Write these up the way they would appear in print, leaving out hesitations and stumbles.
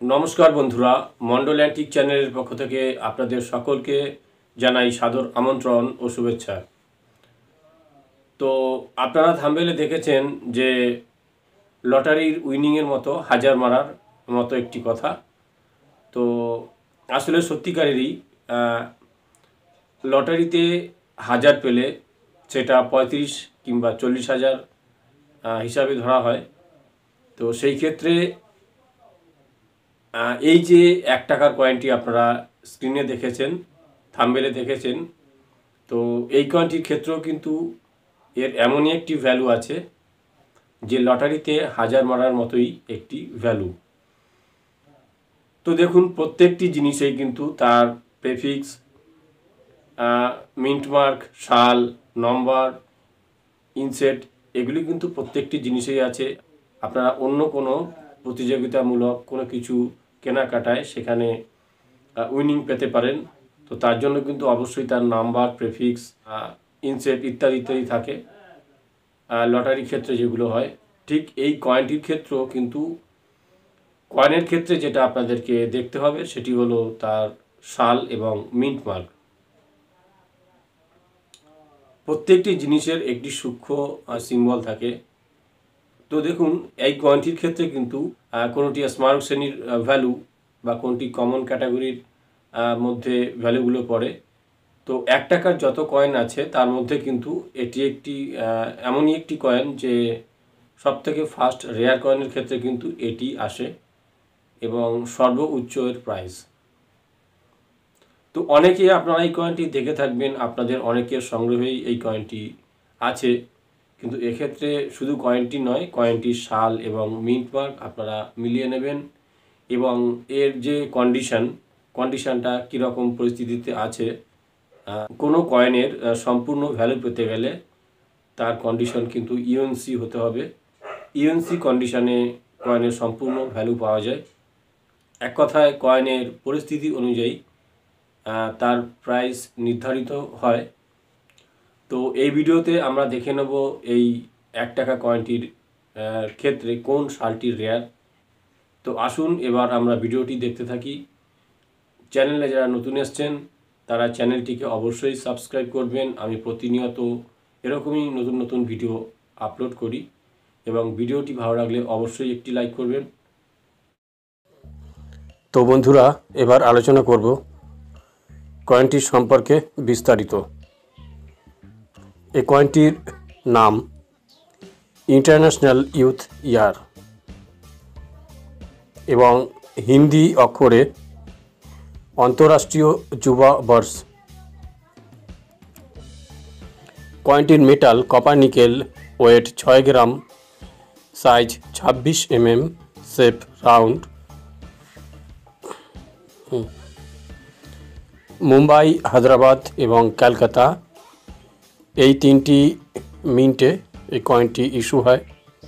नमस्कार बंधुरा मंडल antique channel पक्ष थेके आपनादेर सकलके जानाई सादर आमंत्रण और शुभेच्छा। तो आपनारा थाम्बनेले देखेछेन जे लटारिर उइनिंगेर मतो हाजार मारार मतो एकटी कथा। तो आसले सत्यिकारेरई लटारिते हाजार पेले सेटा 35 किंबा 40,000 हिसाबे धरा हय। तो सेई क्षेत्रे এই যে 1 টাকার কয়েনটি আপনারা স্ক্রিনে দেখেছেন, থাম্বনেলে দেখেছেন, তো এই কয়েনটির ক্ষেত্রেও কিন্তু এর এমনই একটি ভ্যালু আছে যে লটারিতে হাজার মারার মতোই একটি ভ্যালু। তো দেখুন প্রত্যেকটি জিনিসেই কিন্তু তার প্রেফিক্স, মিন্ট মার্ক, সাল, নম্বর, ইনসেট এগুলি কিন্তু প্রত্যেকটি জিনিসেই আছে। আপনারা অন্য কোনো প্রতিযোগিতামূলক কোনো কিছু কেনাকাটায় সেখানে উইনিং পেতে পারেন। তো তার জন্য কিন্তু অবশ্যই তার নাম্বার, প্রেফিক্স, ইনসেট ইত্যাদি ইত্যাদি থাকে লটারির ক্ষেত্রে যেগুলো হয়। ঠিক এই কয়েনটির ক্ষেত্রেও কিন্তু কয়েনের ক্ষেত্রে যেটা আপনাদেরকে দেখতে হবে সেটি হলো তার সাল এবং মিন্ট মার্ক। প্রত্যেকটি জিনিসের একটি সূক্ষ্ম সিম্বল থাকে। তো দেখুন এই কয়েনটির ক্ষেত্রে কিন্তু কোনোটি স্মারক শ্রেণীর ভ্যালু বা কোনটি কমন ক্যাটাগরির মধ্যে ভ্যালুগুলো পড়ে। তো 1 টাকার যত কয়েন আছে তার মধ্যে কিন্তু এটি একটি এমনই একটি কয়েন যে সবথেকে ফার্স্ট রেয়ার কয়েনের ক্ষেত্রে কিন্তু এটি আসে এবং সর্বোচ্চ এর প্রাইস। তো অনেকেই আপনারা এই কয়েনটি দেখে থাকবেন, আপনাদের অনেকের সংগ্রহেই এই কয়েনটি আছে। কিন্তু এক্ষেত্রে শুধু কয়েনটি নয়, কয়েনটির সাল এবং মিন্ট মার্ক আপনারা মিলিয়ে নেবেন এবং এর যে কন্ডিশনটা কীরকম পরিস্থিতিতে আছে। কোনো কয়েনের সম্পূর্ণ ভ্যালু পেতে গেলে তার কন্ডিশন কিন্তু ইউএনসি হতে হবে। ইউএনসি কন্ডিশনে কয়েনের সম্পূর্ণ ভ্যালু পাওয়া যায়। এক কথায় কয়েনের পরিস্থিতি অনুযায়ী তার প্রাইস নির্ধারিত হয়। তো এই ভিডিওতে আমরা দেখে নেব এই 1 টাকা কয়েনটির ক্ষেত্রে কোন সালটি রেয়ার। তো আসুন এবার আমরা ভিডিওটি দেখতে থাকি। চ্যানেলে যারা নতুন এসেছেন তারা চ্যানেলটিকে অবশ্যই সাবস্ক্রাইব করবেন। আমি প্রতিনিয়ত এরকমই নতুন নতুন ভিডিও আপলোড করি এবং ভিডিওটি ভালো লাগলে অবশ্যই একটি লাইক করবেন। তো বন্ধুরা এবার আলোচনা করব কয়েনটির সম্পর্কে বিস্তারিত। এই কয়েনটির নাম ইন্টারন্যাশনাল ইউথ ইয়ার এবং হিন্দি অক্ষরে অন্তর্রাষ্ট্রীয় যুবা বর্ষ। কয়েনটির metal copper nickel, weight 6 gram, size 26 mm, shape round. Mumbai, Hyderabad এবং কলকাতা এই 3টি মিন্টে এই কয়েনটি ইস্যু হয়।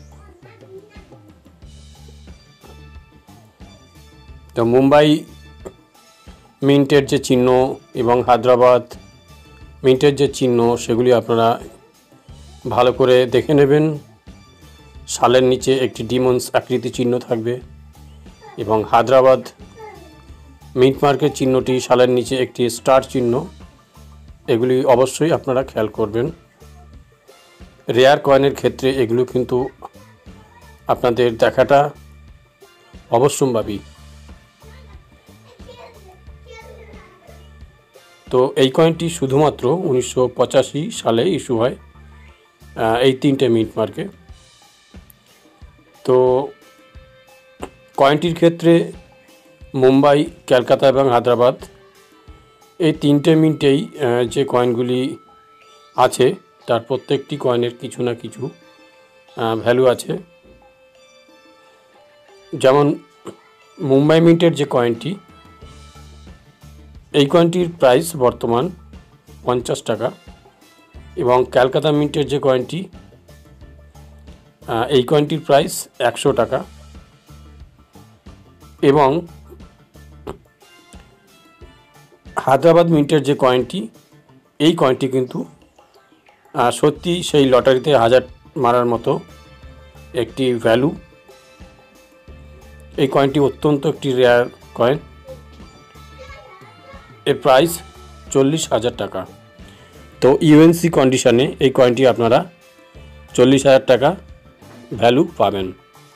তো মুম্বাই মিন্টের যে চিহ্ন এবং হায়দ্রাবাদ মিন্টের যে চিহ্ন সেগুলি আপনারা ভালো করে দেখে নেবেন। সালের নিচে একটি ডিমন্স আকৃতি চিহ্ন থাকবে এবং হায়দ্রাবাদ মিন্ট মার্কের চিহ্নটি সালের নিচে একটি স্টার চিহ্ন। এগুলি অবশ্যই আপনারা খেয়াল করবেন। রেয়ার কয়েনের ক্ষেত্রে এগুলো কিন্তু আপনাদের দেখাটা অবশ্যম্ভাবী। তো এই কয়েনটি শুধুমাত্র 1985 সালে ইস্যু হয় এই 3টে মিন্ট মার্কে। তো কয়েনটির ক্ষেত্রে মুম্বাই, কলকাতা এবং হায়দ্রাবাদ এই 3টে মিন্টেই যে কয়েনগুলি আছে তার প্রত্যেকটি কয়েনের কিছু না কিছু ভ্যালু আছে। যেমন মুম্বাই মিন্টের যে কয়েনটি, এই কয়েনটির প্রাইস বর্তমান 50 টাকা এবং কলকাতা মিন্টের যে কয়েনটি, এই কয়েনটির প্রাইস 100 টাকা এবং হায়দ্রাবাদ মিন্টের যে কয়েনটি, এই কয়েনটি কিন্তু সত্যি সেই লটারিতে হাজার মারার মতো একটি ভ্যালু এই কয়েনটি অত্যন্ত একটি রেয়ার কয়েন। এর প্রাইস 40,000 টাকা। তো ইউএনসি কন্ডিশনে এই কয়েনটি আপনারা 40,000 টাকা ভ্যালু পাবেন।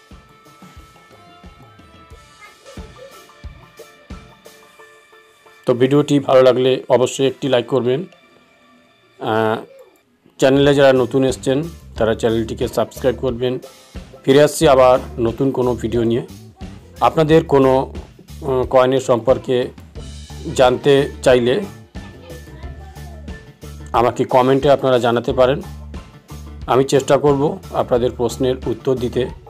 তো ভিডিওটি ভালো লাগলে অবশ্যই একটি লাইক করবেন। চ্যানেলে যারা নতুন এসছেন তারা চ্যানেলটিকে সাবস্ক্রাইব করবেন। ফিরে আসছি আবার নতুন কোনো ভিডিও নিয়ে। আপনাদের কোনো কয়েনের সম্পর্কে জানতে চাইলে আমাকে কমেন্টে আপনারা জানাতে পারেন। আমি চেষ্টা করব আপনাদের প্রশ্নের উত্তর দিতে।